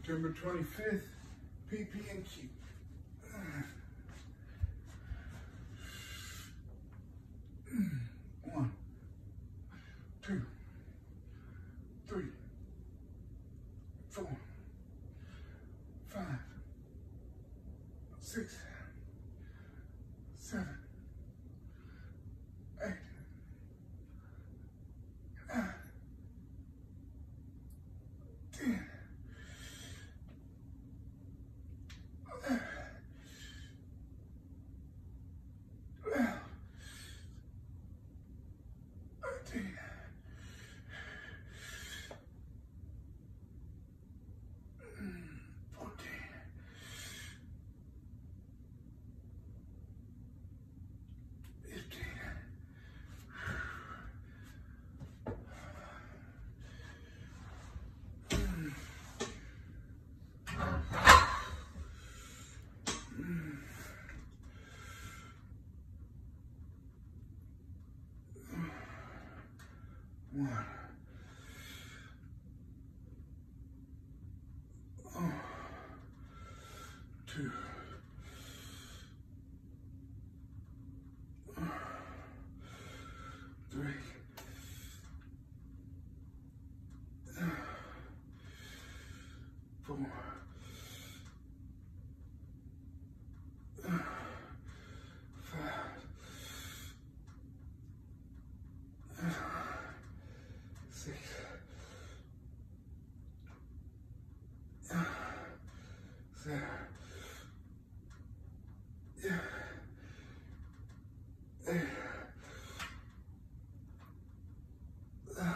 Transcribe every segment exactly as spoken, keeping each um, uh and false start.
September twenty-fifth, P P and Q. One, two, three, four, five, six, seven, eight, nine, ten, eleven, twelve, thirteen, fourteen, fifteen, one, oh, two, oh, three, oh, four, oh, five, oh, six, uh, seven, yeah, eight, uh,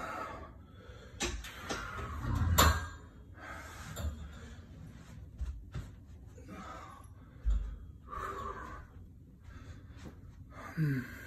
hmm.